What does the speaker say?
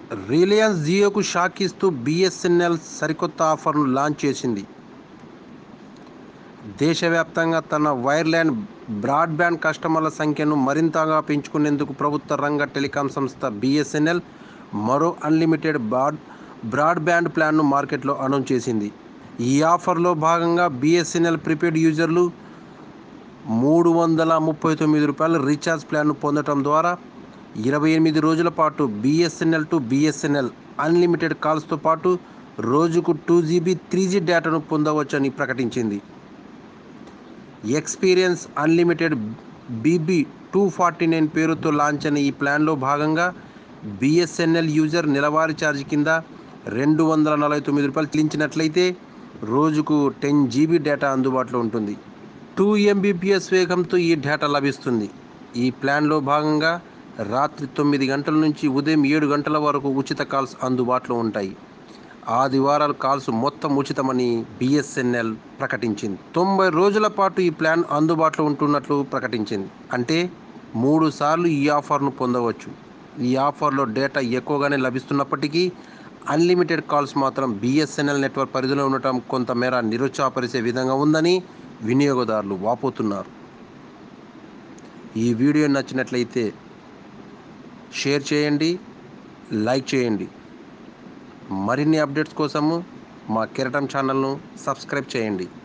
Reliance జియోకు shock ఇస్తూ BSNL సరికొత్త ఆఫర్ను లాంచ్ చేసింది. దేశవ్యాప్తంగా తన వైర్లైన్ బ్రాడ్బ్యాండ్ కస్టమర్ల సంఖ్యను మరింతగా పెంచుకునేందుకు ప్రభుత్వ రంగ టెలికాం సంస్థ బిఎస్ఎన్ఎల్ మరో అన్లిమిటెడ్ బ్రాడ్బ్యాండ్ ప్లాన్ను మార్కెట్లో అనౌన్స్ చేసింది. ఈ ఆఫర్లో భాగంగా బిఎస్ఎన్ఎల్ ప్రీపెయిడ్ యూజర్లు ₹339 రీఛార్జ్ ప్లాన్ను పొందడం ద్వారా 28 రోజుల పాటు బిఎస్ఎన్ఎల్ టు బిఎస్ఎన్ఎల్ అన్లిమిటెడ్ కాల్స్తో పాటు రోజుకు 2GB 3G డేటాను పొందవచ్చని ప్రకటించింది. ఎక్స్పీరియన్స్ అన్లిమిటెడ్ BB 249 పేరుతో లాంచ్ అయిన ఈ ప్లాన్లో భాగంగా బిఎస్ఎన్ఎల్ యూజర్ నెలవారీ ఛార్జ్ కింద ₹249 చెల్లించినట్లయితే రోజుకు 10GB డేటా అందుబాటులో ఉంటుంది. 2 Mbps వేగంతో ఈ డేటా లభిస్తుంది. ఈ ప్లాన్లో భాగంగా రాత్రి 9 గంటల నుంచి ఉదయం 7 గంటల వరకు ఉచిత కాల్స్ అందుబాటులో ఉంటాయి. ఆదివారాలు కాల్స్ మొత్తం ఉచితమని బిఎస్ఎన్ఎల్ ప్రకటించింది. 90 రోజుల పాటు ఈ ప్లాన్ అందుబాటులో ఉంటున్నట్లు ప్రకటించింది. అంటే 3 సార్లు ఈ ఆఫర్ను పొందవచ్చు. ఈ ఆఫర్లో డేటా ఎక్కువగానే లభిస్తున్నప్పటికీ అన్లిమిటెడ్ కాల్స్ మాత్రం బిఎస్ఎన్ఎల్ నెట్వర్క్ పరిధిలో ఉండటం కొంతమేర నిరుత్సాహపరిచే విధంగా ఉందని వినియోగదారులు వాపోతున్నారు. ఈ వీడియో నచ్చినట్లయితే షేర్ చేయండి, లైక్ చేయండి. మరిన్ని అప్డేట్స్ కోసము మా కెరటం ఛానల్ను సబ్స్క్రైబ్ చేయండి.